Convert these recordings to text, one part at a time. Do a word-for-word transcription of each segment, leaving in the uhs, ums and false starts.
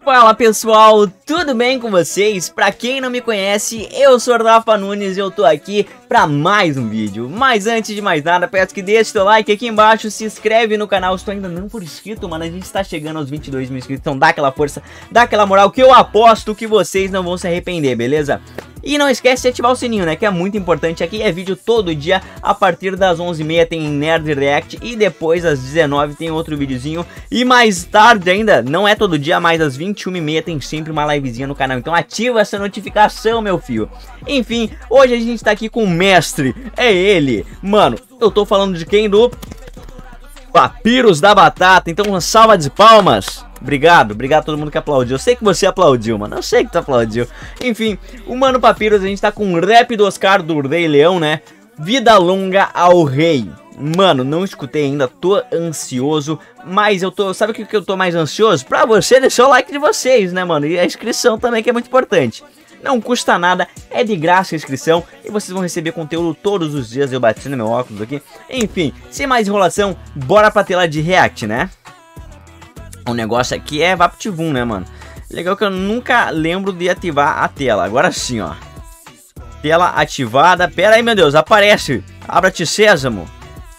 Fala pessoal, tudo bem com vocês? Pra quem não me conhece, eu sou o Rafa Nunes e eu tô aqui pra mais um vídeo. Mas antes de mais nada, peço que deixe seu like aqui embaixo, se inscreve no canal se tu ainda não for inscrito, mano. A gente tá chegando aos vinte e dois mil inscritos, então dá aquela força, dá aquela moral que eu aposto que vocês não vão se arrepender, beleza? E não esquece de ativar o sininho, né, que é muito importante. Aqui é vídeo todo dia, a partir das onze e meia tem Nerd React e depois às dezenove tem outro videozinho. E mais tarde ainda, não é todo dia, mas às vinte e uma e meia tem sempre uma livezinha no canal. Então ativa essa notificação, meu filho. Enfim, hoje a gente tá aqui com o mestre, é ele. Mano, eu tô falando de quem? Do Papyrus da Batata, então uma salva de palmas. Obrigado, obrigado a todo mundo que aplaudiu. Eu sei que você aplaudiu, mano. Eu sei que tu aplaudiu. Enfim, o Mano Papyrus, a gente tá com o rap do Oscar do Rei Leão, né? Vida longa ao rei. Mano, não escutei ainda, tô ansioso. Mas eu tô, sabe o que, que eu tô mais ansioso? Pra você deixar o like de vocês, né, mano? E a inscrição também, que é muito importante. Não custa nada, é de graça a inscrição e vocês vão receber conteúdo todos os dias. Eu bati no meu óculos aqui. Enfim, sem mais enrolação, bora pra tela de react, né? O negócio aqui é VaptVum, né, mano? Legal que eu nunca lembro de ativar a tela. Agora sim, ó. Tela ativada. Pera aí, meu Deus, aparece. Abra-te, sésamo.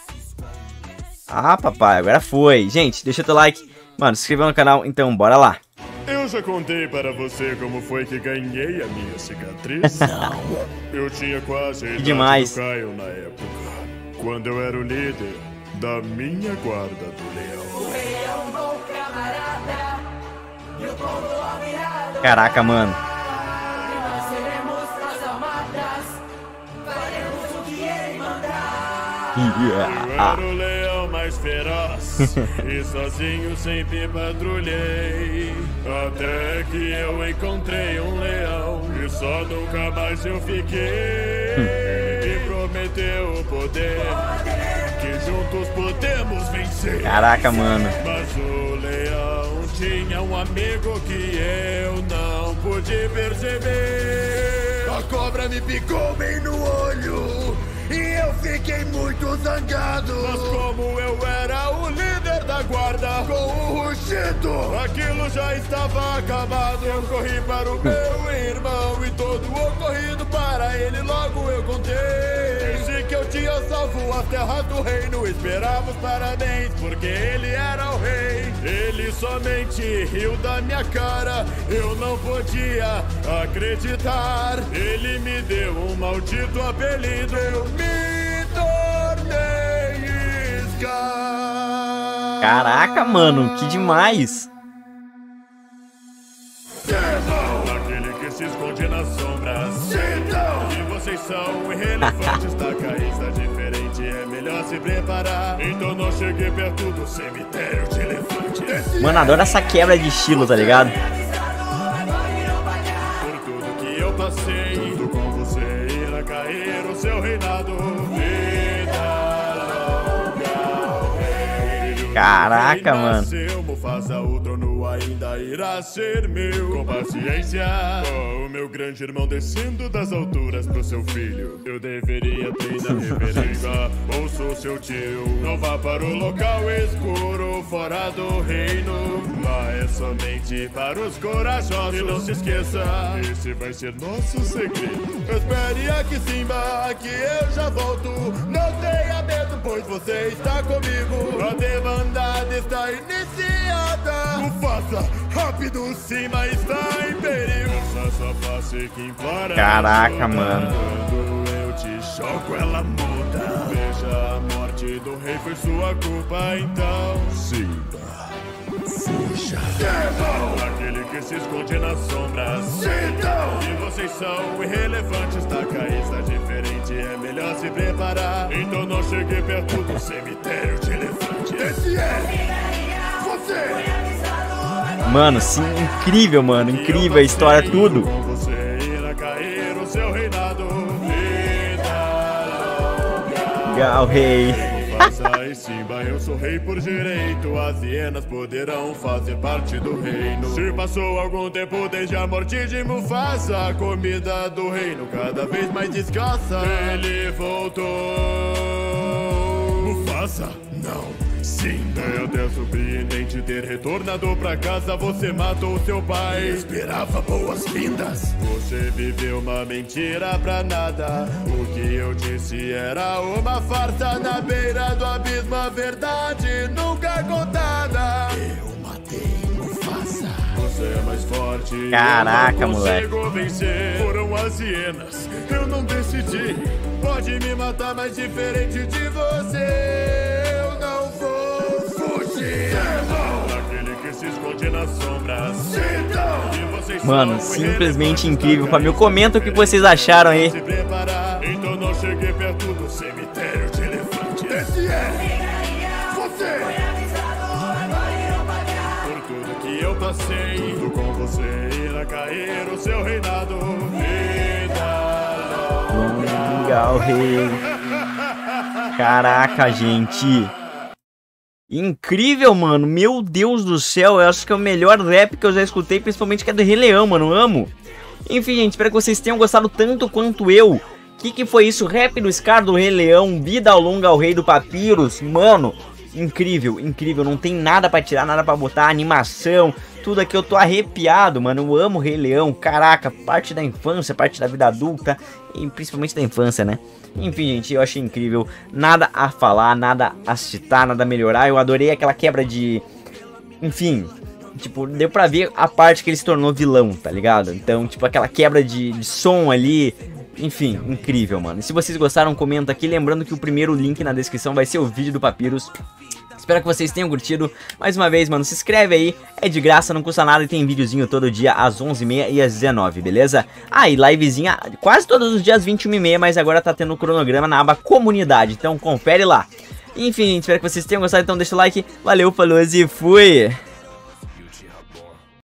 Ah, papai, agora foi. Gente, deixa teu like. Mano, se inscreva no canal, então bora lá. Eu já contei para você como foi que ganhei a minha cicatriz? Não. Eu tinha quase a idade demais. do Caio na época, quando eu era o líder da minha guarda do leão. O rei é um bom camarada, e o povo virada. Caraca, mano. E nós seremos as almadas, faremos o que ele mandar. Yeah. Eu era o leão mais feroz, e sozinho sempre patrulhei. Até que eu encontrei um leão, e só nunca mais eu fiquei. E prometeu o poder, que juntos podemos vencer. Caraca, mano. Mas o leão tinha um amigo que eu não pude perceber. A cobra me picou bem no olho e eu fiquei muito zangado. Mas como eu era o líder da guarda, com o rugido, aquilo já estava acabado. Eu corri para o meu irmão e todo o ocorrido para ele logo eu contei. Disse que eu tinha salvo as terras do reino. Esperava os parabéns porque ele era o rei. Ele somente riu da minha cara, eu não podia acreditar. Ele me deu um maldito apelido, eu me tornei Scar. Caraca, mano, que demais. Aquele que se esconde nas sombras. E vocês são irrelevantes. Da caída diferente, é melhor se preparar. Então não cheguei perto do cemitério de elefantes. Mano, adoro essa quebra de estilo, tá ligado? Por tudo que eu passei, tudo com você irá cair o seu reinado. Caraca, mano. Mufasa, o trono ainda irá ser meu. Com paciência, com o meu grande irmão descendo das alturas pro seu filho. Eu deveria treinar reverência. Ouço seu tio, não vá para o local escuro, fora do reino. Lá é somente para os corajosos. E não se esqueça, esse vai ser nosso segredo. Espere aqui, Simba, que eu já volto. Não tenha medo, pois você está comigo. A demandada está iniciada. Mufasa, rápido, Simba está em perigo. Essa sua face que implora. Caraca, mano. Quando eu te choco, ela muda. Veja, a morte do rei foi sua culpa, então Simba, fuja. Aquele que se esconde nas sombras. E vocês são irrelevantes. Da caída diferente, é melhor se preparar. Então não chegue perto do cemitério de elefante. Esse é você. Mano, sim, incrível, mano. Incrível a história, tudo. Com você irá cair o seu reinado. Legal, rei. Mufasa e Simba, eu sou rei por direito. As hienas poderão fazer parte do reino. Se passou algum tempo desde a morte de Mufasa, a comida do reino cada vez mais escassa. Ele voltou. Mufasa, não. Sim, é até surpreendente ter retornado pra casa. Você matou seu pai, esperava boas-vindas. Você viveu uma mentira pra nada. O que eu disse era uma farsa. Na beira do abismo, a verdade nunca contada. Eu matei Mufasa. Você é mais forte. Caraca, eu não moleque. consigo vencer. Foram as hienas, eu não decidi. Pode me matar, mas diferente de você, eu não vou fugir. Aquele que se esconde nas sombras. Mano, simplesmente incrível, família. Comenta o que vocês acharam aí. Se preparar, então não cheguei perto do cemitério de elefantes. Esse é você. Por tudo que eu passei, tudo com você irá cair o seu reinado. Vida longa o rei. Caraca, gente. Incrível, mano. Meu Deus do céu. Eu acho que é o melhor rap que eu já escutei, principalmente que é do Rei Leão, mano. Amo. Enfim, gente, espero que vocês tenham gostado tanto quanto eu. O que que foi isso? Rap do Scar do Rei Leão, vida longa ao Rei do Papyrus. Mano, incrível, incrível. Não tem nada pra tirar, nada pra botar. Animação, tudo aqui eu tô arrepiado, mano. Eu amo o Rei Leão. Caraca, parte da infância, parte da vida adulta. E principalmente da infância, né? Enfim, gente, eu achei incrível. Nada a falar, nada a citar, nada a melhorar. Eu adorei aquela quebra de... Enfim, tipo, deu pra ver a parte que ele se tornou vilão, tá ligado? Então, tipo, aquela quebra de, de som ali... Enfim, incrível, mano. E se vocês gostaram, comenta aqui. Lembrando que o primeiro link na descrição vai ser o vídeo do Papyrus. Espero que vocês tenham curtido. Mais uma vez, mano, se inscreve aí. É de graça, não custa nada e tem videozinho todo dia às onze e meia e às dezenove, beleza? Ah, e livezinha quase todos os dias vinte e uma e meia, mas agora tá tendo o cronograma na aba comunidade. Então confere lá. Enfim, espero que vocês tenham gostado. Então deixa o like. Valeu, falou e fui!